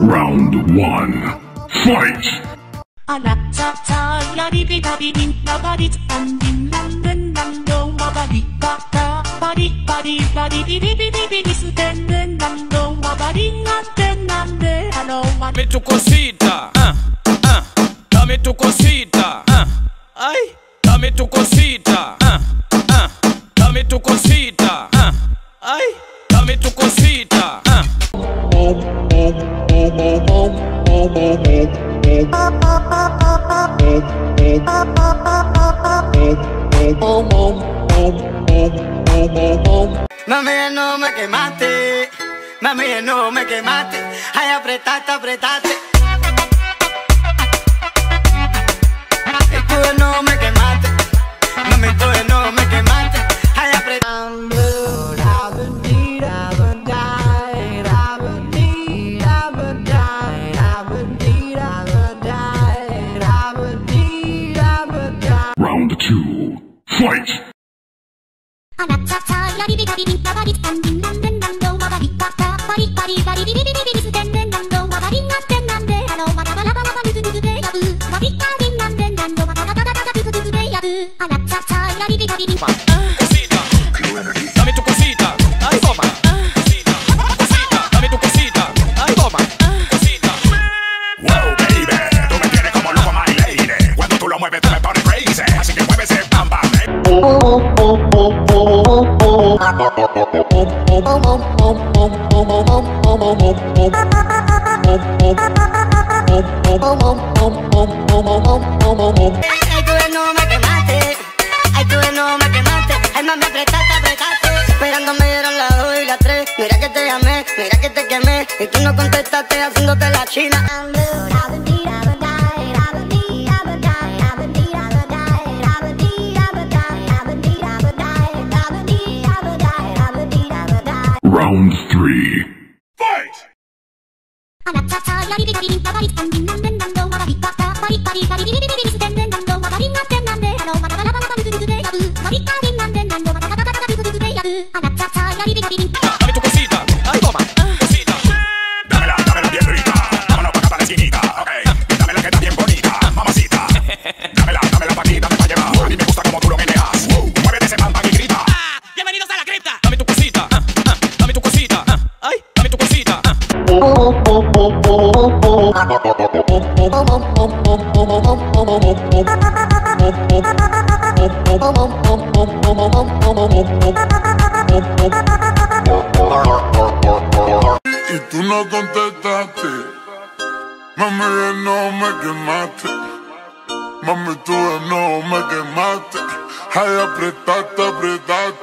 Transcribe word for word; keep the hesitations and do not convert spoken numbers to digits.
Round one, fight! 아나차차 야리비다비딘 나바릿 안딘 남는 남동 마바리까까 바리바리바리비비비비비비스댄는 남동 마바링한텐 남들 하노만 Dame tu cosita, ah, ah, dame tu cosita, ah, ay, dame tu cosita, ah, ah, dame tu cosita, ah, ay, dame tu cosita, ah. Mami, no me quemaste, mami, no me quemaste, ay, apretaste, apretaste. Y tú no me quemaste, mami, tú no me quemaste, ay, apretaste. Round two, fight! 아나차차 야리비다비딘 나바릿 안딘 남는 남동 마바리까까 바리바리바리비비비비비스댄는 남동 마바링한텐 남들 하노마다바라바라바 누드누드네 야브 마비까딘 남는 남동 마바다다다다 두두두두네 야브 아나차차 야리비다비딘 Cosita, dame tu cosita, ay, toma. Cosita, dame tu cosita, ay, toma. Cosita. Wow, baby, tú me tienes como loco, my lady. Cuando tú lo mueves, tú me pones crazy. Así que mueve ese bam bam. Ay, tú no me quemaste, ay, tú no me quemaste, ay, mami, apretaste, apretaste. Esperando me dieron las dos y las tres, mira que te llamé, mira que te quemé, y tú no contestaste haciéndote la china. Round three, Fight! 아나차차 야리비다비딘 나바릿 안딘 남는 남동 마바리까까 바리바리바리비비비비비스댄는 남동 마바링한텐 남들 하노마다바라바라바 누드누드네 야브 마비까딘 남는 남동 마바다다다다 두두두두네 야브 아나차차 야리비다비딘 Dame tu cosita, ay, toma. Cosita. Dámela, dámela bien rica. Vámonos pa' acá pa' la esquinita, ok. Y dámela que está bien bonita, mamacita. Dámela, dámela pa' aquí, dame pa' llevar. A mí me gusta como tú lo meneas. Muévete ese bam bam y grita. Bienvenidos a la cripta. Dame tu cosita, ah, ah, dame tu cosita, ah, ay, dame tu cosita, ah. Y tú no contestaste, mami, no me quemaste, mami, tú no me quemaste, ay, apretaste, apretaste.